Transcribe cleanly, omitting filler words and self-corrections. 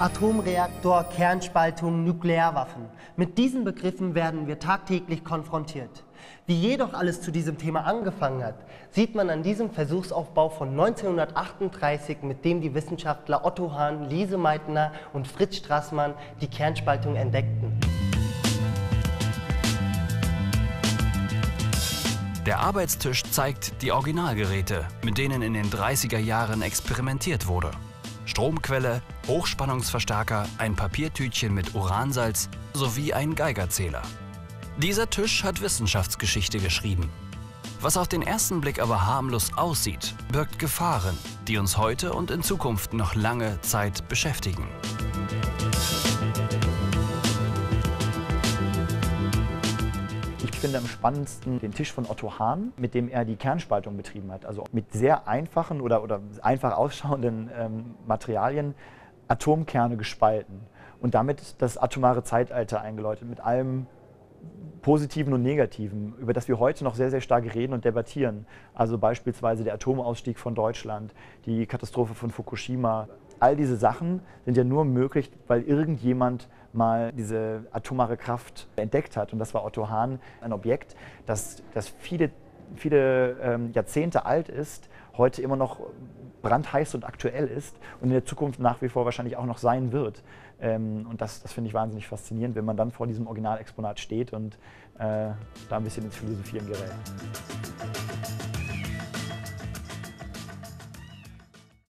Atomreaktor, Kernspaltung, Nuklearwaffen. Mit diesen Begriffen werden wir tagtäglich konfrontiert. Wie jedoch alles zu diesem Thema angefangen hat, sieht man an diesem Versuchsaufbau von 1938, mit dem die Wissenschaftler Otto Hahn, Lise Meitner und Fritz Straßmann die Kernspaltung entdeckten. Der Arbeitstisch zeigt die Originalgeräte, mit denen in den 30er Jahren experimentiert wurde. Stromquelle, Hochspannungsverstärker, ein Papiertütchen mit Uransalz sowie ein Geigerzähler. Dieser Tisch hat Wissenschaftsgeschichte geschrieben. Was auf den ersten Blick aber harmlos aussieht, birgt Gefahren, die uns heute und in Zukunft noch lange Zeit beschäftigen. Ich finde am spannendsten den Tisch von Otto Hahn, mit dem er die Kernspaltung betrieben hat. Also mit sehr einfachen oder einfach ausschauenden Materialien Atomkerne gespalten und damit das atomare Zeitalter eingeläutet, mit allem Positiven und Negativen, über das wir heute noch sehr, sehr stark reden und debattieren. Also beispielsweise der Atomausstieg von Deutschland, die Katastrophe von Fukushima. All diese Sachen sind ja nur möglich, weil irgendjemand mal diese atomare Kraft entdeckt hat. Und das war Otto Hahn, ein Objekt, das viele Jahrzehnte alt ist, heute immer noch brandheiß und aktuell ist und in der Zukunft nach wie vor wahrscheinlich auch noch sein wird. Und das finde ich wahnsinnig faszinierend, wenn man dann vor diesem Originalexponat steht und da ein bisschen ins Philosophieren gerät.